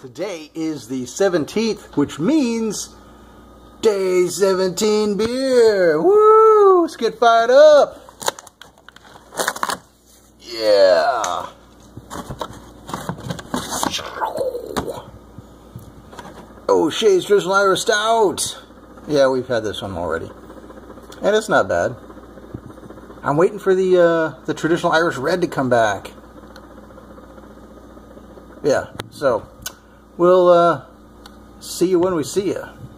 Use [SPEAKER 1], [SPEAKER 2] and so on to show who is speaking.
[SPEAKER 1] Today is the 17th, which means day 17 beer. Woo! Let's get fired up. Yeah. Oh, Shay's Traditional Irish Stout. Yeah, we've had this one already, and it's not bad. I'm waiting for the Traditional Irish Red to come back. Yeah, so we'll see you when we see you.